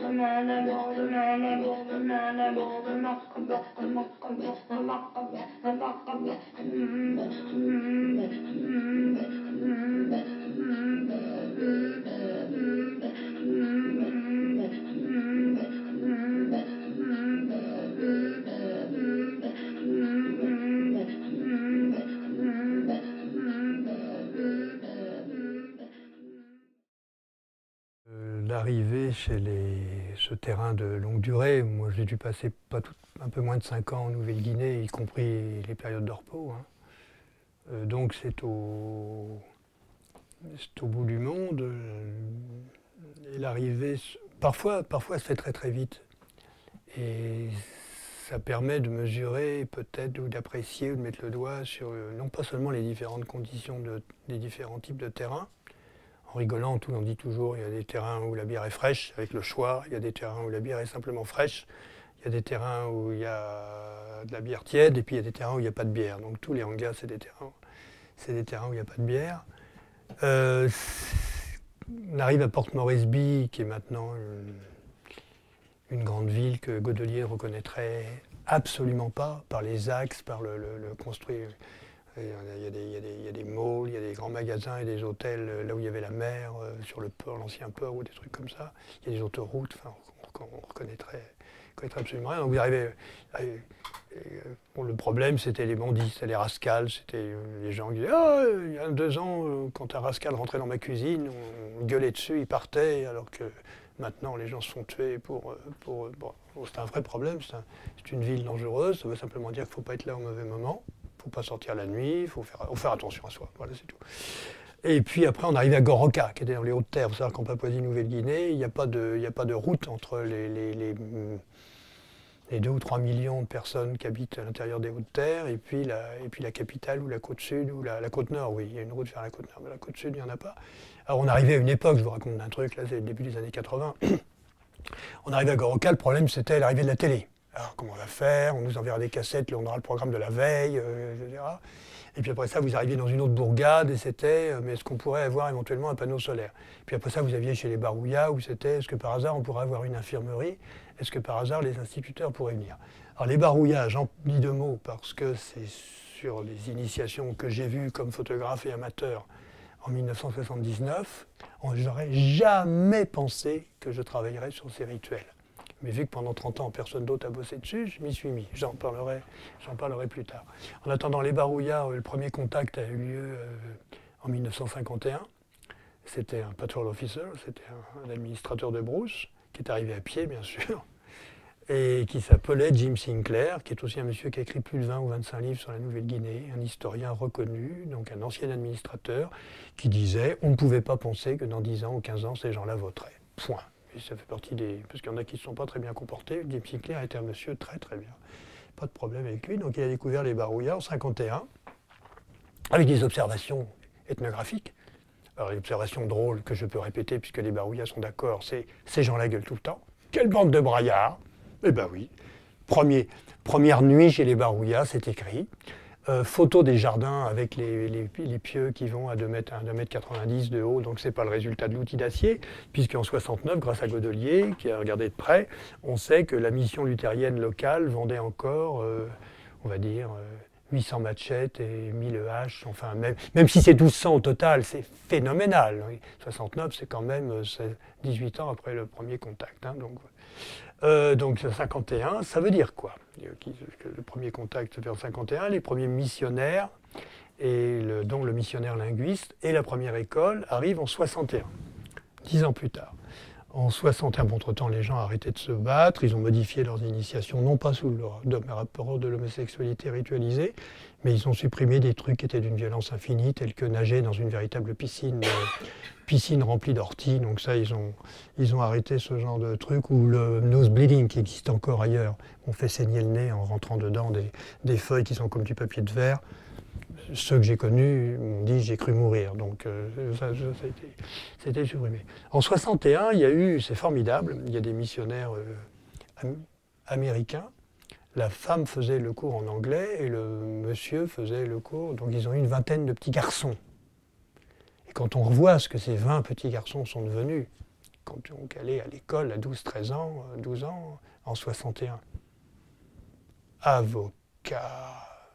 L'arrivée chez ce terrain de longue durée, moi j'ai dû passer un peu moins de 5 ans en Nouvelle-Guinée, y compris les périodes de repos. Hein. Donc c'est au bout du monde. Et l'arrivée, parfois se fait très très vite. Et ça permet de mesurer peut-être ou d'apprécier ou de mettre le doigt sur non pas seulement les différentes conditions des différents types de terrains. En rigolant, on dit toujours il y a des terrains où la bière est fraîche avec le choix, il y a des terrains où la bière est simplement fraîche, il y a des terrains où il y a de la bière tiède et puis il y a des terrains où il n'y a pas de bière. Donc tous les hangas, c'est des terrains où il n'y a pas de bière. On arrive à Port Moresby, qui est maintenant une grande ville que Godelier ne reconnaîtrait absolument pas par les axes, par le construit. Il y a des malls, il y a des grands magasins et des hôtels là où il y avait la mer, sur le port, l'ancien port ou des trucs comme ça. Il y a des autoroutes, enfin, on reconnaîtrait absolument rien. Donc vous arrivez. Bon, le problème, c'était les bandits, c'était les rascals, c'était les gens qui disaient ah, il y a 2 ans, quand un rascal rentrait dans ma cuisine, on gueulait dessus, il partait, alors que maintenant les gens se font tuer pour bon, c'est un vrai problème, c'est une ville dangereuse, ça veut simplement dire qu'il ne faut pas être là au mauvais moment. Il ne faut pas sortir la nuit, il faut faire attention à soi. Voilà, c'est tout. Et puis après, on arrive à Goroka, qui était dans les Hautes-Terres. Il faut savoir qu'en Papouasie-Nouvelle-Guinée, il n'y a pas de route entre les 2 ou 3 millions de personnes qui habitent à l'intérieur des Hautes-Terres et puis la capitale ou la côte sud ou la côte nord. Oui, il y a une route vers la côte nord, mais la côte sud, il n'y en a pas. Alors on arrivait à une époque, je vous raconte un truc, là c'est le début des années 80. On arrivait à Goroka, le problème c'était l'arrivée de la télé. Alors comment on va faire? On nous enverra des cassettes, on aura le programme de la veille, etc. Et puis après ça, vous arriviez dans une autre bourgade et c'était, mais est-ce qu'on pourrait avoir éventuellement un panneau solaire? Puis après ça, vous aviez chez les Barouillas où c'était, est-ce que par hasard on pourrait avoir une infirmerie? Est-ce que par hasard les instituteurs pourraient venir? Alors les Barouillas, j'en dis 2 mots parce que c'est sur les initiations que j'ai vues comme photographe et amateur en 1979, je n'aurais jamais pensé que je travaillerais sur ces rituels. Mais vu que pendant 30 ans, personne d'autre a bossé dessus, je m'y suis mis. J'en parlerai plus tard. En attendant les Barouillas, le premier contact a eu lieu en 1951. C'était un patrol officer, c'était un administrateur de brousse, qui est arrivé à pied, bien sûr, et qui s'appelait Jim Sinclair, qui est aussi un monsieur qui a écrit plus de 20 ou 25 livres sur la Nouvelle-Guinée, un historien reconnu, donc un ancien administrateur, qui disait on ne pouvait pas penser que dans 10 ans ou 15 ans, ces gens-là voteraient. Point. Et ça fait partie des... Parce qu'il y en a qui ne se sont pas très bien comportés. Jim Sinclair était un monsieur très très bien. Pas de problème avec lui. Donc il a découvert les Barouillas en 1951, avec des observations ethnographiques. Alors l'observation drôle que je peux répéter, puisque les Barouillas sont d'accord, c'est ces gens-là gueulent tout le temps. Quelle bande de braillards! Eh ben oui. Première nuit chez les Barouillas, c'est écrit. Photo des jardins avec les pieux qui vont à 2,90 m de haut, donc ce n'est pas le résultat de l'outil d'acier, puisqu'en 69, grâce à Godelier, qui a regardé de près, on sait que la mission luthérienne locale vendait encore, on va dire, 800 machettes et 1000 haches, enfin, même si c'est 1200 au total, c'est phénoménal. Oui. 69, c'est quand même 18 ans après le premier contact. Hein, donc 51, ça veut dire quoi? Le premier contact se fait en 51, les premiers missionnaires, dont le missionnaire linguiste, et la première école arrivent en 61, 10 ans plus tard. En 61, entre-temps, les gens ont arrêté de se battre, ils ont modifié leurs initiations, non pas sous le rapport de l'homosexualité ritualisée, mais ils ont supprimé des trucs qui étaient d'une violence infinie, tels que nager dans une véritable piscine remplie d'orties. Donc ça, ils ont arrêté ce genre de truc, ou le nose bleeding, qui existe encore ailleurs. On fait saigner le nez en rentrant dedans des feuilles qui sont comme du papier de verre. Ceux que j'ai connus m'ont dit j'ai cru mourir, donc ça a été supprimé. En 61, il y a eu, c'est formidable, il y a des missionnaires américains. La femme faisait le cours en anglais et le monsieur faisait le cours, donc ils ont eu une vingtaine de petits garçons. Et quand on revoit ce que ces 20 petits garçons sont devenus, donc aller à l'école à 12-13 ans, 12 ans, en 61. Avocat,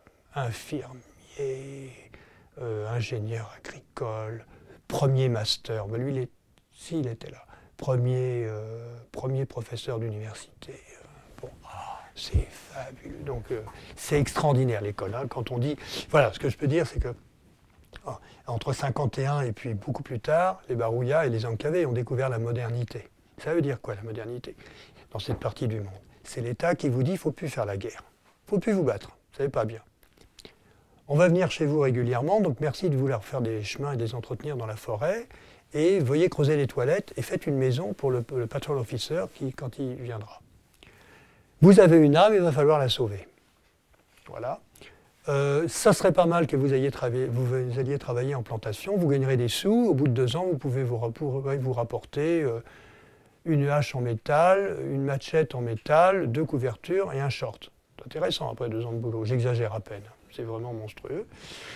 infirmier, ingénieur agricole, premier master. Ben lui, il était là. Premier professeur d'université. Bon, c'est fabuleux. Donc, c'est extraordinaire l'école. Hein. Quand on dit... Voilà, ce que je peux dire, c'est que entre 51 et puis beaucoup plus tard, les Barouillas et les Ankavés ont découvert la modernité. Ça veut dire quoi, la modernité, dans cette partie du monde? C'est l'État qui vous dit qu'il ne faut plus faire la guerre. Il ne faut plus vous battre. Vous ne savez pas bien. On va venir chez vous régulièrement, donc merci de vouloir faire des chemins et des entretenir dans la forêt. Et veuillez creuser les toilettes et faites une maison pour le patrol officer quand il viendra. Vous avez une arme, il va falloir la sauver. Voilà. Ça serait pas mal que vous alliez travailler en plantation, vous gagnerez des sous, au bout de 2 ans, vous pouvez vous rapporter une hache en métal, une machette en métal, 2 couvertures et un short. C'est intéressant après 2 ans de boulot, j'exagère à peine, c'est vraiment monstrueux.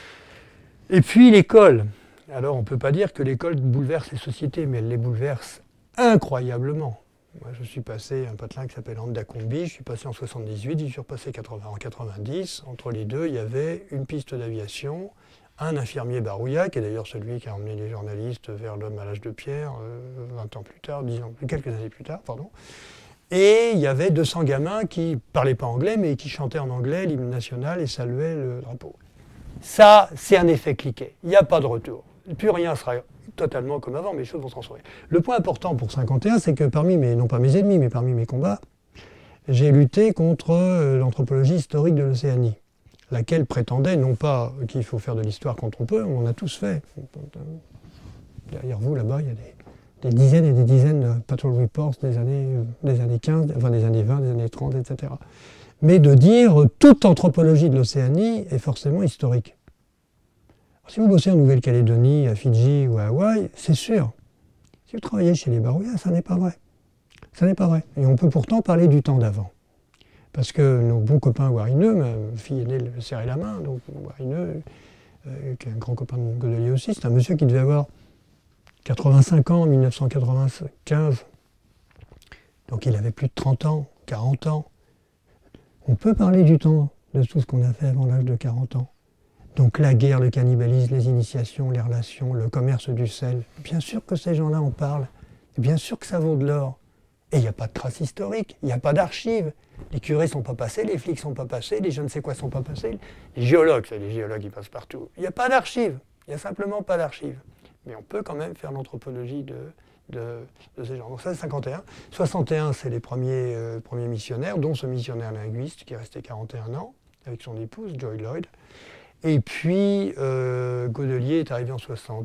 Et puis l'école. Alors on ne peut pas dire que l'école bouleverse les sociétés, mais elle les bouleverse incroyablement. Moi je suis passé un patelin qui s'appelle Andacombi, je suis passé en 78, j'y suis repassé en 90. Entre les deux, il y avait une piste d'aviation, un infirmier Barouillat, qui est d'ailleurs celui qui a emmené les journalistes vers l'homme à l'âge de pierre, 20 ans plus tard, quelques années plus tard, pardon. Et il y avait 200 gamins qui ne parlaient pas anglais, mais qui chantaient en anglais l'hymne national et saluaient le drapeau. Ça, c'est un effet cliquet, il n'y a pas de retour. Plus rien sera totalement comme avant, mais les choses vont se transformer. Le point important pour 51, c'est que parmi non pas mes ennemis, mais parmi mes combats, j'ai lutté contre l'anthropologie historique de l'Océanie, laquelle prétendait non pas qu'il faut faire de l'histoire quand on peut, on en a tous fait. Derrière vous, là-bas, il y a des dizaines et des dizaines de patrol reports des années 15, enfin des années 20, des années 30, etc. Mais de dire toute anthropologie de l'Océanie est forcément historique. Si vous bossez en Nouvelle-Calédonie, à Fidji ou à Hawaï, c'est sûr. Si vous travaillez chez les Barouillas, ça n'est pas vrai. Ça n'est pas vrai. Et on peut pourtant parler du temps d'avant. Parce que nos bons copains Warineux, ma fille aînée le serrait la main, donc Warineux, qui est un grand copain de Godelier aussi, c'est un monsieur qui devait avoir 85 ans en 1995. Donc il avait plus de 30 ans, 40 ans. On peut parler du temps, de tout ce qu'on a fait avant l'âge de 40 ans. Donc la guerre, le cannibalisme, les initiations, les relations, le commerce du sel. Bien sûr que ces gens-là en parlent. Et bien sûr que ça vaut de l'or. Et il n'y a pas de traces historiques, il n'y a pas d'archives. Les curés ne sont pas passés, les flics ne sont pas passés, les je ne sais quoi ne sont pas passés. Les géologues ils passent partout. Il n'y a pas d'archives, il n'y a simplement pas d'archives. Mais on peut quand même faire l'anthropologie de ces gens. Donc ça c'est 51. 61 c'est les premiers missionnaires, dont ce missionnaire linguiste qui est resté 41 ans, avec son épouse, Joy Lloyd. Et puis, Godelier est arrivé en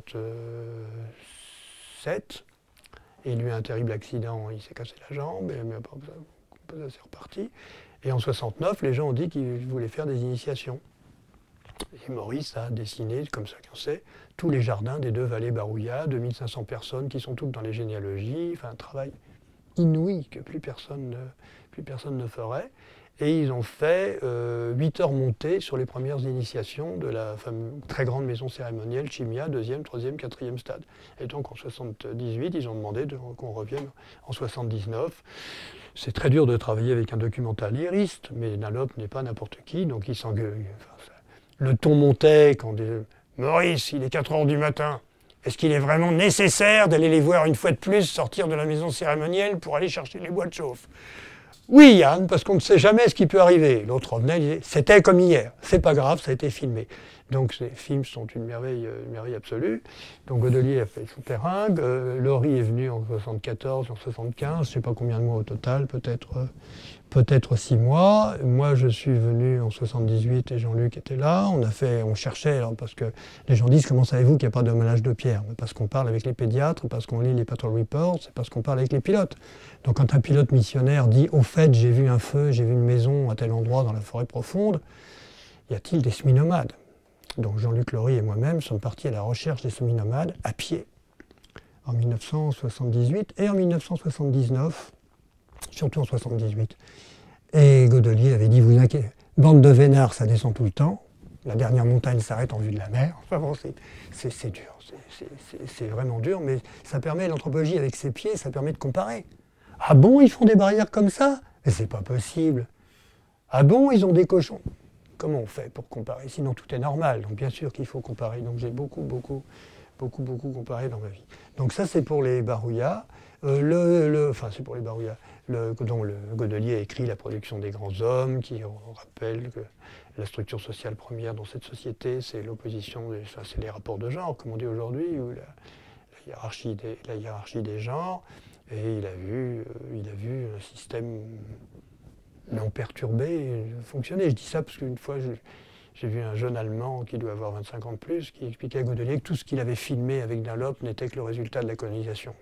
67, et il a eu un terrible accident, il s'est cassé la jambe, mais ça c'est reparti. Et en 69, les gens ont dit qu'ils voulaient faire des initiations. Et Maurice a dessiné, comme chacun sait, tous les jardins des 2 vallées Barouillas, 2500 personnes qui sont toutes dans les généalogies, enfin un travail inouï que plus personne ne ferait. Et ils ont fait 8 heures montées sur les premières initiations de la très grande maison cérémonielle Chimia, 2e, 3e, 4e stade. Et donc en 78, ils ont demandé qu'on revienne en 79. C'est très dur de travailler avec un documentaliste, mais Nalop n'est pas n'importe qui, donc il s'engueule. Le ton montait quand Maurice, il est 4 heures du matin. Est-ce qu'il est vraiment nécessaire d'aller les voir une fois de plus sortir de la maison cérémonielle pour aller chercher les bois de chauffe? Oui, Yann, parce qu'on ne sait jamais ce qui peut arriver. L'autre revenait, il disait, c'était comme hier, c'est pas grave, ça a été filmé. Donc ces films sont une merveille absolue. Donc Godelier a fait son terrain, Laurie est venu en 74, en 75, je ne sais pas combien de mois au total, peut-être 6 mois. Moi je suis venu en 78 et Jean-Luc était là. On cherchait, alors, parce que les gens disent comment savez-vous qu'il n'y a pas de ménage de pierre? Parce qu'on parle avec les pédiatres, parce qu'on lit les patrol reports, c'est parce qu'on parle avec les pilotes. Donc quand un pilote missionnaire dit au fait j'ai vu un feu, j'ai vu une maison à tel endroit dans la forêt profonde, y a-t-il des semi-nomades? Donc Jean-Luc Laurie et moi-même sommes partis à la recherche des semi-nomades à pied en 1978 et en 1979, surtout en 78. Et Godelier avait dit, vous inquiétez, bande de vénards, ça descend tout le temps. La dernière montagne s'arrête en vue de la mer. Enfin bon, c'est dur, c'est vraiment dur, mais ça permet, l'anthropologie avec ses pieds, ça permet de comparer. Ah bon, ils font des barrières comme ça? Mais c'est pas possible. Ah bon, ils ont des cochons? Comment on fait pour comparer? Sinon tout est normal, donc bien sûr qu'il faut comparer. Donc j'ai beaucoup comparé dans ma vie. Donc ça c'est pour les Barouillas. Enfin c'est pour les Barouillas. Dont le Godelier a écrit La production des grands hommes, qui rappelle que la structure sociale première dans cette société, c'est l'opposition, c'est les rapports de genre, comme on dit aujourd'hui, ou la hiérarchie des genres. Et il a vu un système non perturbé fonctionner. Je dis ça parce qu'une fois, j'ai vu un jeune Allemand qui doit avoir 25 ans de plus, qui expliquait à Godelier que tout ce qu'il avait filmé avec Dunlop n'était que le résultat de la colonisation.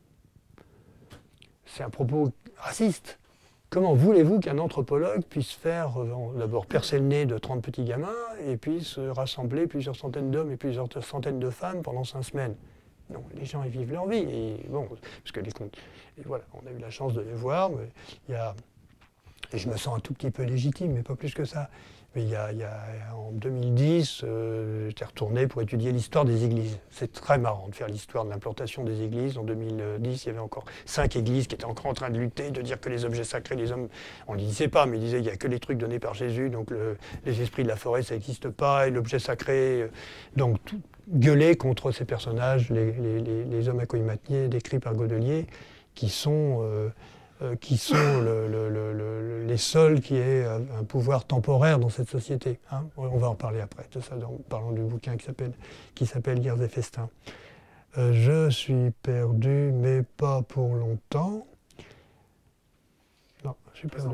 C'est un propos raciste. Comment voulez-vous qu'un anthropologue puisse faire, d'abord percer le nez de 30 petits gamins, et puisse rassembler plusieurs centaines d'hommes et plusieurs centaines de femmes pendant 5 semaines? Non, les gens ils vivent leur vie. Et bon, parce que et voilà, on a eu la chance de les voir, mais et je me sens un tout petit peu légitime, mais pas plus que ça. Mais en 2010, j'étais retourné pour étudier l'histoire des églises. C'est très marrant de faire l'histoire de l'implantation des églises. En 2010, il y avait encore 5 églises qui étaient encore en train de lutter, de dire que les objets sacrés, les hommes, on ne le disait pas, mais ils disaient qu'il n'y a que les trucs donnés par Jésus, donc les esprits de la forêt, ça n'existe pas, et l'objet sacré, donc tout gueuler contre ces personnages, les hommes à Koïmatnier décrits par Godelier, qui sont les seuls qui aient un pouvoir temporaire dans cette société. Hein. On va en parler après, de ça, en parlant du bouquin qui s'appelle Guerres et Festins. Je suis perdu, mais pas pour longtemps. Non, je suis perdu.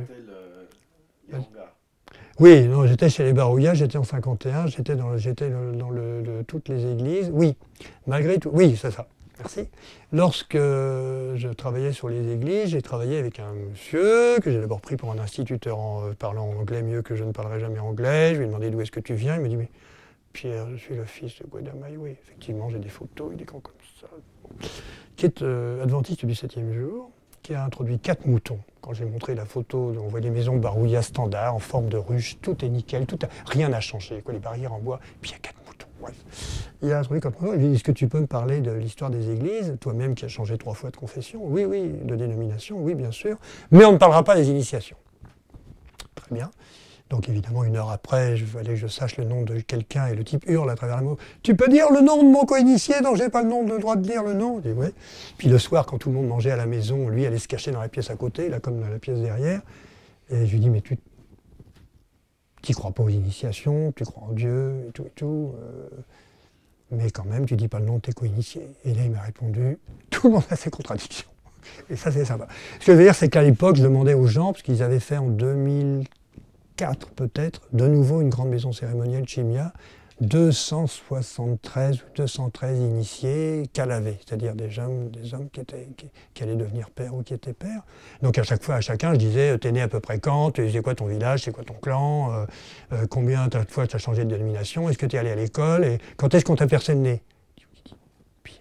Oui, non, j'étais chez les Barouillas, j'étais en 51, j'étais dans toutes les églises. Oui, malgré tout, oui, c'est ça. Merci. Lorsque je travaillais sur les églises, j'ai travaillé avec un monsieur que j'ai d'abord pris pour un instituteur parlant anglais mieux que je ne parlerai jamais anglais. Je lui ai demandé d'où est-ce que tu viens. Il m'a dit, mais Pierre, je suis le fils de Guadamaï. Oui, effectivement, j'ai des photos, il est grand comme ça. Qui est adventiste du 7e jour, qui a introduit 4 moutons. Quand j'ai montré la photo, on voit les maisons Barouillas standard, en forme de ruche, tout est nickel, rien n'a changé, les barrières en bois, puis il y a 4 moutons. Bref. Il a introduit 4 moutons, il lui dit, est-ce que tu peux me parler de l'histoire des églises, toi-même qui as changé 3 fois de confession? Oui, oui, de dénomination, oui, bien sûr, mais on ne parlera pas des initiations. Très bien. Donc évidemment, 1 heure après, il fallait que je sache le nom de quelqu'un, et le type hurle à travers les mots, « Tu peux dire le nom de mon co-initié dont je n'ai pas le droit de dire le nom ?» Je dis « Oui. » Puis le soir, quand tout le monde mangeait à la maison, lui allait se cacher dans la pièce à côté, là comme dans la pièce derrière, et je lui dis « Mais tu n'y crois pas aux initiations, tu crois en Dieu, et tout, mais quand même, tu ne dis pas le nom de tes co-initiés. » Et là, il m'a répondu « Tout le monde a ses contradictions. » Et ça, c'est sympa. Ce que je veux dire, c'est qu'à l'époque, je demandais aux gens, parce qu'ils avaient fait en 2004 peut-être, de nouveau une grande maison cérémonielle Chimia, 273 ou 213 initiés calavés, c'est-à-dire des hommes qui allaient devenir pères ou qui étaient pères. Donc à chaque fois, à chacun, je disais, t'es né à peu près quand, c'est quoi ton village, c'est quoi ton clan, combien de fois tu as changé de dénomination, est-ce que tu es allé à l'école, et quand est-ce qu'on t'a percé le nez? Pierre,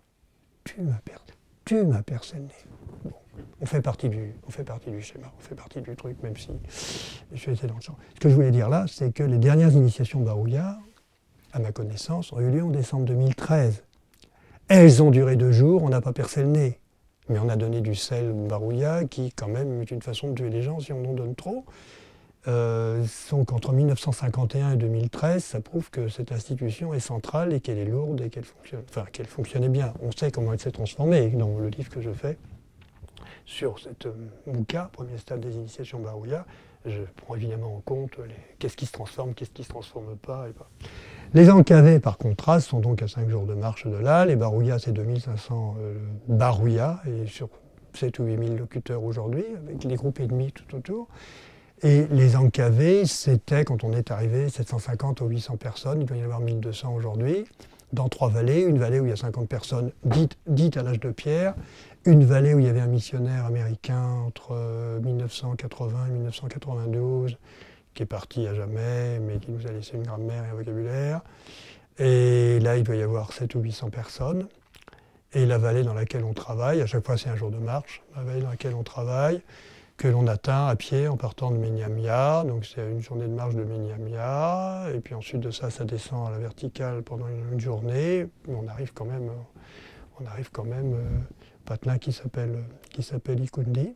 tu m'as percé le nez. Bon, on fait partie du schéma, on fait partie du truc, même si je étais dans le champ. Ce que je voulais dire là, c'est que les dernières initiations Barouillas, à ma connaissance, ont eu lieu en décembre 2013. Elles ont duré 2 jours, on n'a pas percé le nez. Mais on a donné du sel Barouillas, qui quand même est une façon de tuer les gens si on en donne trop. Donc entre 1951 et 2013, ça prouve que cette institution est centrale et qu'elle est lourde et qu'elle fonctionne. Enfin, qu'elle fonctionnait bien. On sait comment elle s'est transformée dans le livre que je fais sur cette Mouka, premier stade des initiations Barouillas. Je prends évidemment en compte qu'est-ce qui se transforme, qu'est-ce qui ne se transforme pas. Et pas. Les encavés, par contraste, sont donc à 5 jours de marche de là. Les Barouillas, c'est 2500 Barouillas, et sur 7 ou 8 000 locuteurs aujourd'hui, avec les groupes ennemis tout autour. Et les encavés, c'était, quand on est arrivé, 750 ou 800 personnes. Il doit y en avoir 1200 aujourd'hui. Dans 3 vallées, une vallée où il y a 50 personnes dites à l'âge de pierre, une vallée où il y avait un missionnaire américain entre 1980 et 1992, qui est parti à jamais, mais qui nous a laissé une grammaire et un vocabulaire. Et là, il doit y avoir 7 ou 800 personnes. Et la vallée dans laquelle on travaille, à chaque fois c'est un jour de marche, la vallée dans laquelle on travaille, que l'on atteint à pied en partant de Menyamia. Donc c'est une journée de marche de Menyamia, et puis ensuite de ça, ça descend à la verticale pendant une journée. On arrive quand même Patna qui s'appelle Ikundi.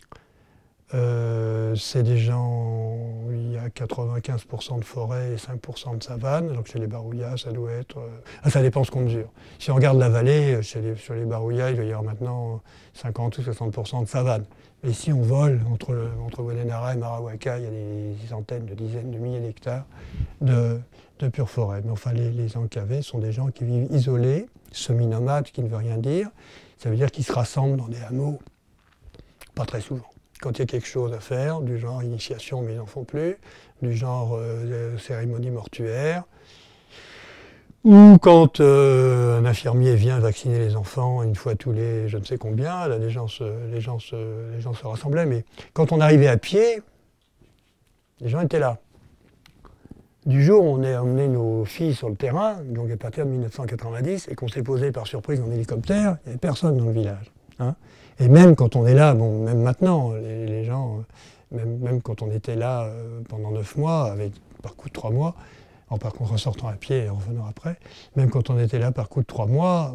C'est des gens où il y a 95% de forêt et 5% de savane. Donc chez les Barouillas, ça doit être... ça dépend ce qu'on mesure. Si on regarde la vallée, sur les Barouillas, il doit y avoir maintenant 50 ou 60% de savane. Mais si on vole entre Wenenara et Marawaka, il y a des centaines, de dizaines de milliers d'hectares de pure forêt. Mais enfin, les encavés sont des gens qui vivent isolés, semi-nomades, ce qui ne veut rien dire. Ça veut dire qu'ils se rassemblent dans des hameaux, pas très souvent. Quand il y a quelque chose à faire, du genre initiation, mais ils n'en font plus, du genre cérémonie mortuaire, ou quand un infirmier vient vacciner les enfants une fois tous les je ne sais combien, là les gens se rassemblaient, mais quand on arrivait à pied, les gens étaient là. Du jour où on a emmené nos filles sur le terrain, donc à partir de 1990, et qu'on s'est posé par surprise en hélicoptère, il n'y avait personne dans le village. Hein. Et même quand on est là, bon, même maintenant, les gens, même quand on était là pendant 9 mois, avec par coup de 3 mois, par contre en sortant à pied et en revenant après, même quand on était là par coup de 3 mois,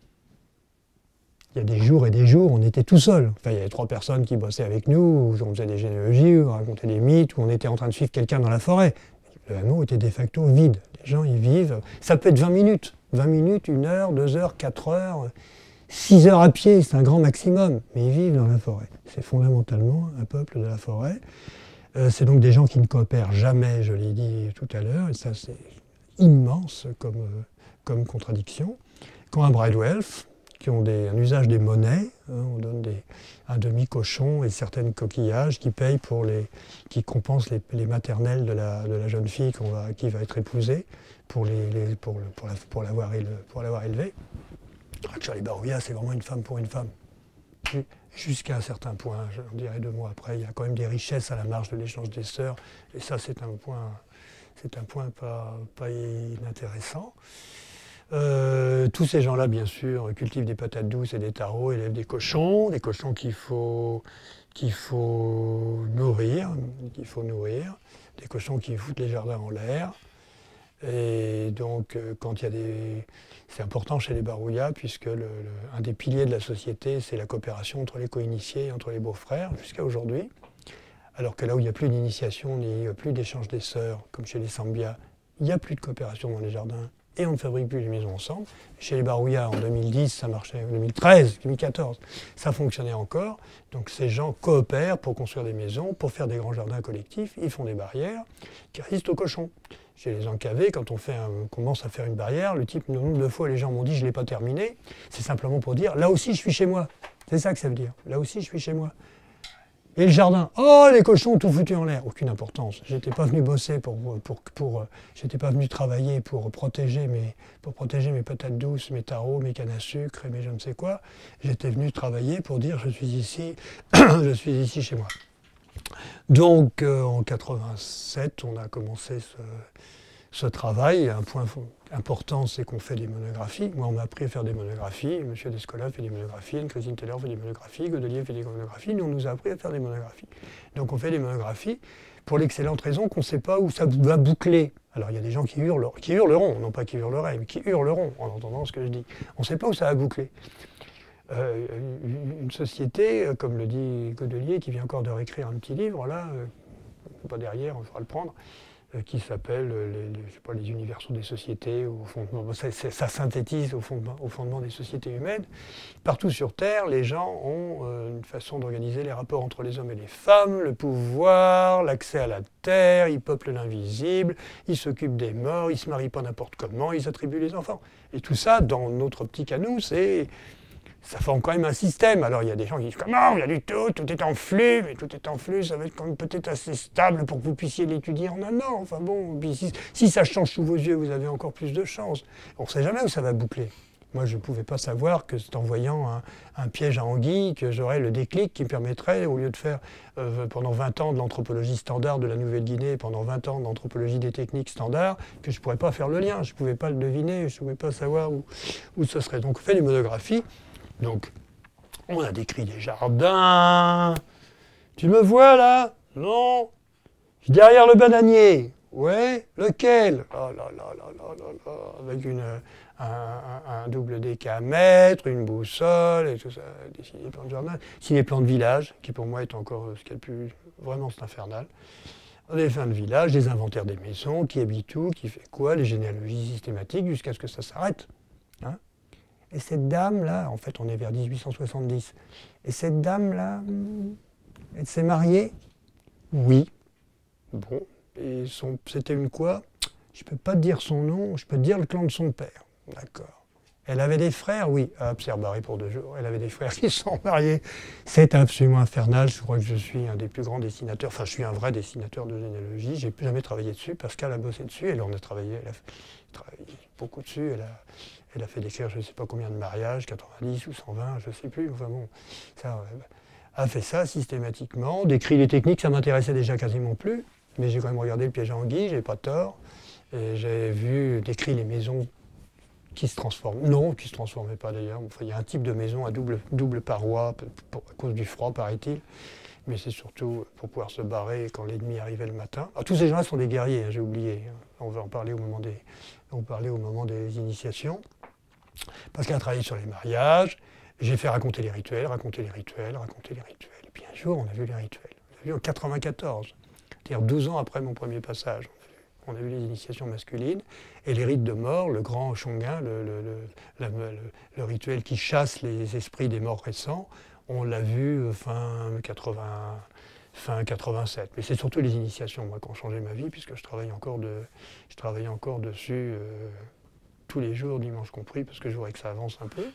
il y a des jours et des jours, on était tout seul. Enfin, il y avait 3 personnes qui bossaient avec nous, où on faisait des généalogies, où on racontait des mythes, où on était en train de suivre quelqu'un dans la forêt. Le hameau était de facto vide. Les gens y vivent. Ça peut être 20 minutes. 20 minutes, 1 heure, 2 heures, 4 heures, 6 heures à pied, c'est un grand maximum. Mais ils vivent dans la forêt. C'est fondamentalement un peuple de la forêt. C'est donc des gens qui ne coopèrent jamais, je l'ai dit tout à l'heure, et ça c'est immense comme contradiction. Quand un Bridewelf, qui ont un usage des monnaies, hein, on donne un demi-cochon et certaines coquillages qui compensent les maternelles de la jeune fille qui va être épousée pour l'avoir élevée. Chez les Barouillas, c'est vraiment une femme pour une femme. Jusqu'à un certain point, je dirais 2 mois après, il y a quand même des richesses à la marge de l'échange des sœurs, et ça c'est un point pas inintéressant. Tous ces gens-là, bien sûr, cultivent des patates douces et des tarots, élèvent des cochons qu'il faut nourrir, des cochons qui foutent les jardins en l'air. Et donc, quand il y a c'est important chez les Barouillas, puisque un des piliers de la société, c'est la coopération entre les co-initiés et entre les beaux-frères, jusqu'à aujourd'hui. Alors que là où il n'y a plus d'initiation, il n'y a plus d'échange des sœurs, comme chez les Sambias, il n'y a plus de coopération dans les jardins et on ne fabrique plus les maisons ensemble. Chez les Barouillas, en 2010, ça marchait, en 2013, 2014, ça fonctionnait encore. Donc ces gens coopèrent pour construire des maisons, pour faire des grands jardins collectifs, ils font des barrières qui résistent aux cochons. Chez les encavés, quand on commence à faire une barrière, le nombre de fois les gens m'ont dit « je ne l'ai pas terminé », c'est simplement pour dire « là aussi je suis chez moi ». C'est ça que ça veut dire, « là aussi je suis chez moi ». Et le jardin, oh les cochons tout foutus en l'air, aucune importance. J'étais pas venu bosser j'étais pas venu travailler pour protéger mes patates douces, mes tarots, mes cannes à sucre et mes je ne sais quoi. J'étais venu travailler pour dire je suis ici, je suis ici chez moi. Donc en 87, on a commencé ce travail. Un point important, c'est qu'on fait des monographies. Moi, on m'a appris à faire des monographies. Monsieur Descola fait des monographies, Anne-Christine Taylor fait des monographies, Godelier fait des monographies. Nous, on nous a appris à faire des monographies. Donc on fait des monographies pour l'excellente raison qu'on ne sait pas où ça va boucler. Alors il y a des gens qui hurleront, non pas qui hurleraient, mais qui hurleront en entendant ce que je dis. On ne sait pas où ça va boucler. Une société, comme le dit Godelier, qui vient encore de réécrire un petit livre, là, pas derrière, on fera le prendre, qui s'appelle les universaux des sociétés, ça synthétise au fondement des sociétés humaines. Partout sur Terre, les gens ont une façon d'organiser les rapports entre les hommes et les femmes, le pouvoir, l'accès à la terre, ils peuplent l'invisible, ils s'occupent des morts, ils ne se marient pas n'importe comment, ils attribuent les enfants. Et tout ça, dans notre optique à nous, ça forme quand même un système. Alors il y a des gens qui disent « Comment? Rien du tout, tout est en flux, mais tout est en flux, ça va être quand même peut-être assez stable pour que vous puissiez l'étudier en un an. Enfin bon, puis si ça change sous vos yeux, vous avez encore plus de chance. » On ne sait jamais où ça va boucler. Moi, je ne pouvais pas savoir que c'est en voyant un piège à anguilles que j'aurais le déclic qui me permettrait, au lieu de faire pendant 20 ans de l'anthropologie standard de la Nouvelle-Guinée, pendant 20 ans d'anthropologie des techniques standards, que je ne pourrais pas faire le lien. Je ne pouvais pas le deviner, je ne pouvais pas savoir où ce serait. Donc on fait des monographies. Donc, on a décrit des jardins, Tu me vois là? Non. Je suis derrière le bananier. Ouais, lequel? Oh là là là là là là, avec un double décamètre, une boussole et tout ça, dessiner les plans de jardin, dessiner les plans de village, qui pour moi est encore ce qu'il y a de plus, vraiment c'est infernal. Des fins de village, des inventaires des maisons, qui habite où, qui fait quoi, les généalogies systématiques jusqu'à ce que ça s'arrête. Hein. Et cette dame-là, en fait on est vers 1870, et cette dame-là, elle s'est mariée? Oui. Bon. Et c'était une quoi? Je ne peux pas te dire son nom, je peux te dire le clan de son père. D'accord. Elle avait des frères? Oui. Hop, c'est rebarré pour 2 jours. Elle avait des frères qui sont mariés. C'est absolument infernal. Je crois que je suis un des plus grands dessinateurs. Enfin, je suis un vrai dessinateur de généalogie. Je n'ai jamais travaillé dessus. Pascal a bossé dessus. Elle en a travaillé. Elle a travaillé beaucoup dessus. Elle a fait décrire je ne sais pas combien de mariages, 90 ou 120, je ne sais plus. Enfin bon, ça a fait ça systématiquement. Décrit les techniques, ça m'intéressait déjà quasiment plus. Mais j'ai quand même regardé le piège à anguille, j'ai pas tort. Et j'ai vu, décrit les maisons qui se transforment. Non, qui ne se transformaient pas d'ailleurs. Enfin, il y a un type de maison à double paroi, à cause du froid, paraît-il. Mais c'est surtout pour pouvoir se barrer quand l'ennemi arrivait le matin. Ah, tous ces gens-là sont des guerriers, hein, j'ai oublié. On va en parler au moment des initiations. Pascal a travaillé sur les mariages. J'ai fait raconter les rituels. Et puis un jour, on a vu les rituels. On a vu en 94. C'est-à-dire 12 ans après mon premier passage. On a vu les initiations masculines et les rites de mort, le grand Shongun, le rituel qui chasse les esprits des morts récents, on l'a vu fin 87. Mais c'est surtout les initiations, moi, qui ont changé ma vie, puisque je travaille encore dessus tous les jours, dimanche compris, parce que je voudrais que ça avance un peu.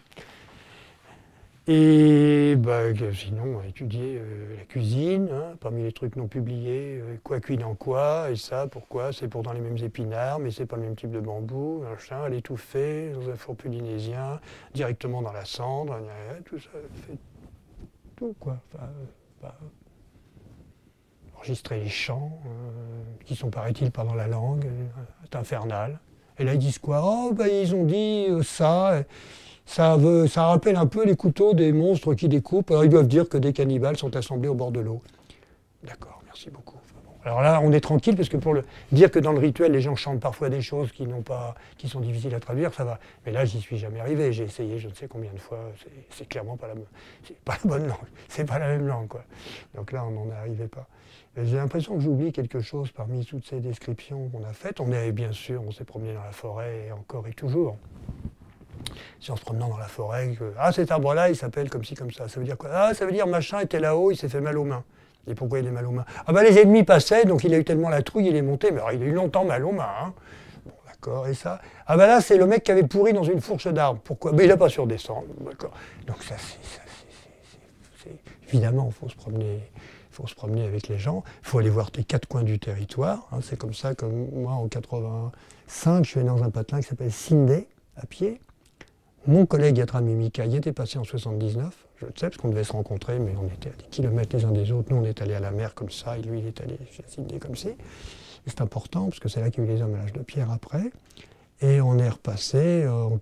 Et sinon, étudier la cuisine, hein, parmi les trucs non publiés, quoi cuit dans quoi, et ça, pourquoi, c'est pourtant les mêmes épinards, mais c'est pas le même type de bambou, machin, à l'étouffer, dans un four polynésien, directement dans la cendre, tout ça, fait tout, quoi. Enfin, enregistrer les chants, qui sont, paraît-il, pas dans la langue, c'est infernal. Et là, ils disent quoi? Oh, ils ont dit ça. Ça rappelle un peu les couteaux des monstres qui découpent. Alors ils doivent dire que des cannibales sont assemblés au bord de l'eau. D'accord, merci beaucoup. Enfin, bon. Alors là, on est tranquille, parce que dire que dans le rituel, les gens chantent parfois des choses qui sont difficiles à traduire, ça va. Mais là, j'y suis jamais arrivé. J'ai essayé je ne sais combien de fois. C'est clairement pas la bonne langue. C'est pas la même langue, quoi. Donc là, on n'en arrivait pas. J'ai l'impression que j'oublie quelque chose parmi toutes ces descriptions qu'on a faites. On s'est promené dans la forêt, et encore et toujours. Si en se promenant dans la forêt, cet arbre-là, il s'appelle comme ci, comme ça. Ça veut dire quoi? Ah, ça veut dire machin était là-haut, il s'est fait mal aux mains. Et pourquoi il est mal aux mains? Les ennemis passaient, donc il a eu tellement la trouille, il est monté, mais alors, il a eu longtemps mal aux mains. Hein. Bon, d'accord, et ça? Là, c'est le mec qui avait pourri dans une fourche d'arbre. Pourquoi? Il n'a pas su redescendre. D'accord. Donc ça, évidemment, il faut se promener avec les gens, il faut aller voir les 4 coins du territoire. Hein. C'est comme ça que moi, en 85, je suis allé dans un patelin qui s'appelle Sindé, à pied. Mon collègue Yatra Mimika y était passé en 79, je le sais, parce qu'on devait se rencontrer, mais on était à des kilomètres les uns des autres. Nous, on est allés à la mer comme ça, et lui, il est allé chez Sydney comme ci. C'est important, parce que c'est là qu'il y a eu les hommes à l'âge de pierre après. Et on est repassé en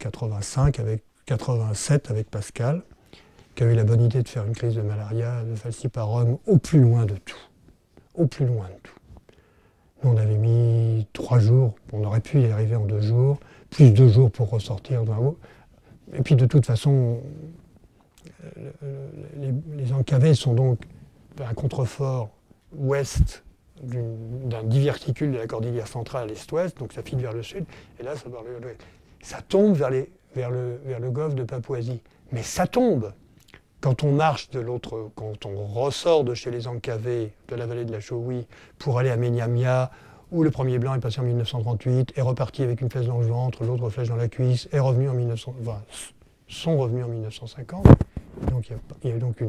87 avec Pascal, qui a eu la bonne idée de faire une crise de malaria, de falciparum, au plus loin de tout. Au plus loin de tout. Nous, on avait mis 3 jours, on aurait pu y arriver en 2 jours, plus 2 jours pour ressortir d'un haut. Et puis de toute façon, les encavés sont donc un contrefort ouest d'un diverticule de la cordillère centrale est-ouest, donc ça file vers le sud, et là ça tombe vers le golfe de Papouasie. Mais ça tombe! Quand on marche quand on ressort de chez les encavés de la vallée de la Choui pour aller à Menyamia, où le premier blanc est passé en 1938, est reparti avec une flèche dans le ventre, l'autre flèche dans la cuisse, sont revenus en 1950. Donc il y a donc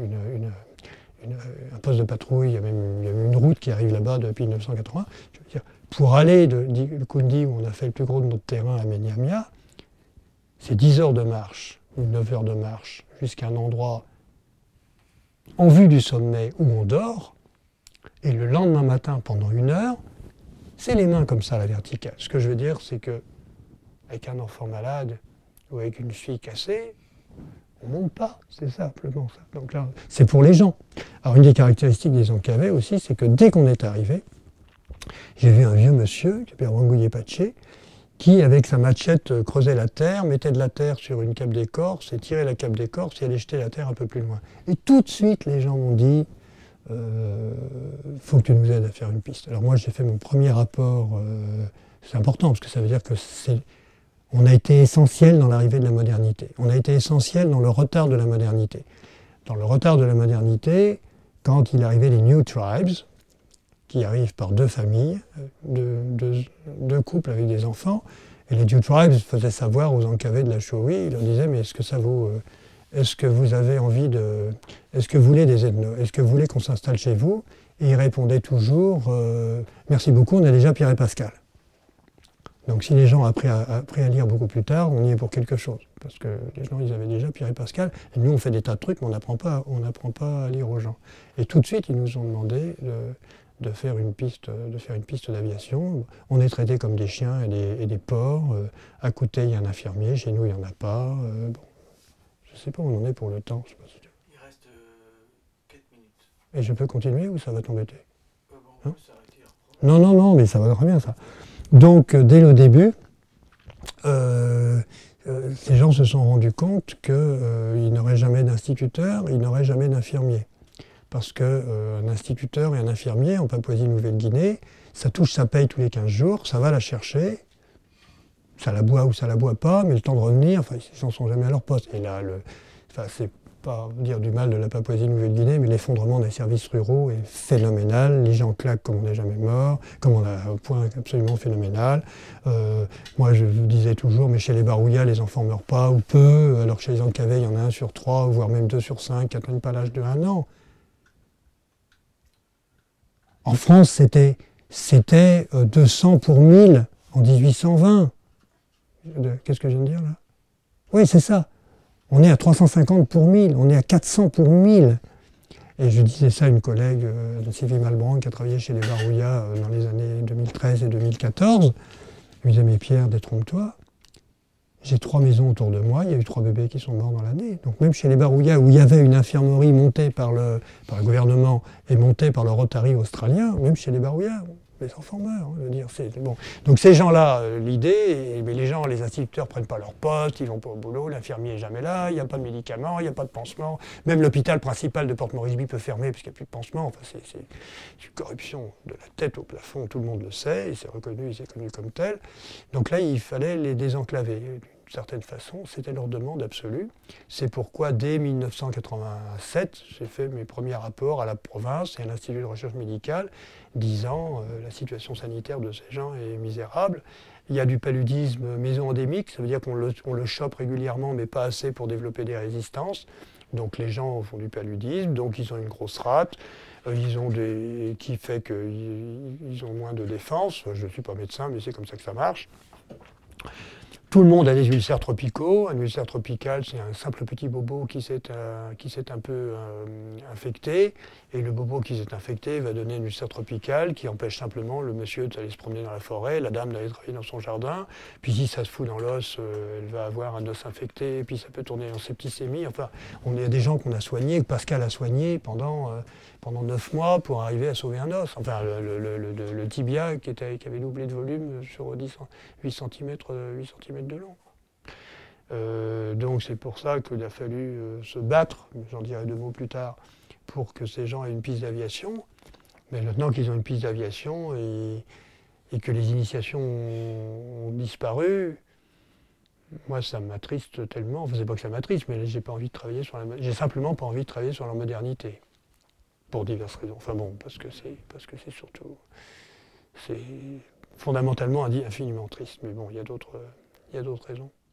un poste de patrouille, il y a même une route qui arrive là-bas depuis 1980. Je veux dire, pour aller de Kundi, où on a fait le plus gros de notre terrain, à Menyamia, c'est 10 heures de marche, ou 9 heures de marche, jusqu'à un endroit en vue du sommet où on dort, et le lendemain matin, pendant 1 heure, c'est les mains comme ça à la verticale. Ce que je veux dire, c'est que avec un enfant malade ou avec une fille cassée, On ne monte pas, c'est simplement ça. Donc là, c'est pour les gens. Alors une des caractéristiques des encavés aussi, c'est que dès qu'on est arrivé, j'ai vu un vieux monsieur, qui s'appelle Rangouillet Paché, qui, avec sa machette, creusait la terre, mettait de la terre sur une cape d'écorce et tirait la cape d'écorce et allait jeter la terre un peu plus loin. Et tout de suite, les gens m'ont dit faut que tu nous aides à faire une piste. Alors moi, j'ai fait mon premier rapport, c'est important parce que ça veut dire que on a été essentiel dans l'arrivée de la modernité. On a été essentiel dans le retard de la modernité. Dans le retard de la modernité, quand il arrivait les New Tribes, qui arrivent par deux familles, deux couples avec des enfants, et les New Tribes faisaient savoir aux encavés de la Chourie, ils leur disaient mais est-ce que ça vaut, est-ce que vous avez envie de, est-ce que vous voulez des ethnos, est-ce que vous voulez qu'on s'installe chez vous? Et ils répondaient toujours merci beaucoup, on a déjà Pierre et Pascal. Donc si les gens ont appris à lire beaucoup plus tard, on y est pour quelque chose. Parce que les gens, ils avaient déjà Pierre et Pascal. Et nous, on fait des tas de trucs, mais on n'apprend pas à lire aux gens. Et tout de suite, ils nous ont demandé de faire une piste d'aviation. On est traités comme des chiens et des porcs. À côté, il y a un infirmier. Chez nous, il n'y en a pas. Bon, je ne sais pas où on en est pour le temps. Je sais pas si tu... Il reste 4 minutes. Et je peux continuer ou ça va t'embêter? Bon, on peut s'arrêter après. Non, non, non, mais ça va très bien ça. Donc, dès le début, ces gens se sont rendus compte qu'ils n'auraient jamais d'instituteur, ils n'auraient jamais d'infirmier. Parce qu'un instituteur et un infirmier en Papouasie-Nouvelle-Guinée, ça touche sa paye tous les 15 jours, ça va la chercher, ça la boit ou ça la boit pas, mais le temps de revenir, enfin, ils n'en sont jamais à leur poste. Et là, c'est pas dire du mal de la Papouasie-Nouvelle-Guinée, mais l'effondrement des services ruraux est phénoménal. Les gens claquent comme on n'est jamais mort, comme on a un point absolument phénoménal. Moi, je vous disais toujours, mais chez les Barouillas, les enfants ne meurent pas ou peu, alors que chez les Encavés, il y en a 1 sur 3, voire même 2 sur 5 qui n'atteignent pas l'âge de 1 an. En France, c'était 200 pour 1000 en 1820. Qu'est-ce que je viens de dire là? Oui, c'est ça. On est à 350 pour 1000, on est à 400 pour 1000. Et je disais ça à une collègue, Sylvie Malbranc, qui a travaillé chez les Barouillas dans les années 2013 et 2014. Je lui disais, mais Pierre, détrompe-toi. J'ai 3 maisons autour de moi, il y a eu 3 bébés qui sont morts dans l'année. Donc même chez les Barouillas, où il y avait une infirmerie montée par le gouvernement et montée par le Rotary australien, même chez les Barouillas, les enfants meurent. Je veux dire, bon. Donc ces gens-là, l'idée, les gens, les instituteurs ne prennent pas leur poste, ils ne vont pas au boulot, l'infirmier n'est jamais là, il n'y a pas de médicaments, il n'y a pas de pansement. Même l'hôpital principal de Port-Moresby peut fermer parce qu'il n'y a plus de pansement. Enfin, c'est une corruption de la tête au plafond, tout le monde le sait, et c'est reconnu comme tel. Donc là, il fallait les désenclaver. D'une certaine façon, c'était leur demande absolue. C'est pourquoi, dès 1987, j'ai fait mes premiers rapports à la province et à l'Institut de recherche médicale, disant la situation sanitaire de ces gens est misérable. Il y a du paludisme méso-endémique, ça veut dire qu'on le chope régulièrement, mais pas assez pour développer des résistances. Donc les gens font du paludisme, donc ils ont une grosse rate, qui fait qu'ils ont moins de défense. Je ne suis pas médecin, mais c'est comme ça que ça marche. Tout le monde a des ulcères tropicaux. Un ulcère tropical, c'est un simple petit bobo qui s'est un peu infecté. Et le bobo qui s'est infecté va donner un ulcère tropical qui empêche simplement le monsieur d'aller se promener dans la forêt, la dame d'aller travailler dans son jardin. Puis si ça se fout dans l'os, elle va avoir un os infecté, et puis ça peut tourner en septicémie. Enfin, on a des gens qu'on a soignés, que Pascal a soignés pendant 9 mois pour arriver à sauver un os. Enfin, le tibia qui avait doublé de volume sur 8 cm de long. Donc c'est pour ça qu'il a fallu se battre, j'en dirai 2 mots plus tard, pour que ces gens aient une piste d'aviation. Mais maintenant qu'ils ont une piste d'aviation et que les initiations ont disparu, moi ça m'attriste tellement, enfin c'est pas que ça m'attriste, mais j'ai simplement pas envie de travailler sur leur modernité. Pour diverses raisons. Enfin bon, parce que c'est surtout... C'est fondamentalement infiniment triste. Mais bon, il y a d'autres raisons.